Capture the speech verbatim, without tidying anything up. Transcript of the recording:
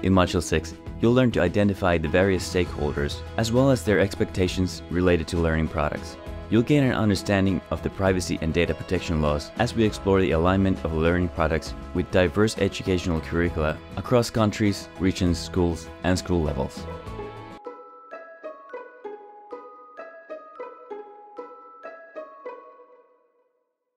In Module six, you'll learn to identify the various stakeholders, as well as their expectations related to learning products. You'll gain an understanding of the privacy and data protection laws as we explore the alignment of learning products with diverse educational curricula across countries, regions, schools, and school levels.